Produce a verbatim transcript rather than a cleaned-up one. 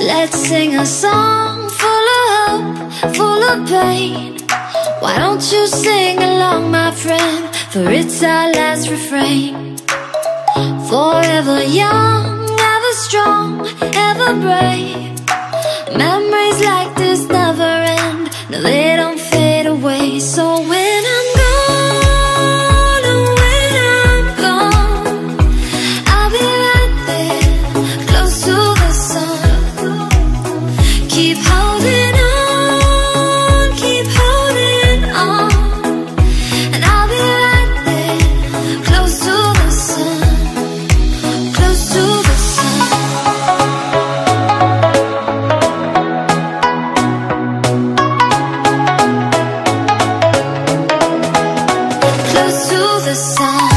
Let's sing a song full of hope, full of pain. Why don't you sing along, my friend? For it's our last refrain. Forever young, ever strong, ever brave. Memories like this never end. No, they don't fade away. So when I'm gone, and when I'm gone, I'll be right there, close to the sun. Keep holding on, keep holding on, and I'll be right there, close to the sun, close to the sun. Close to the sun.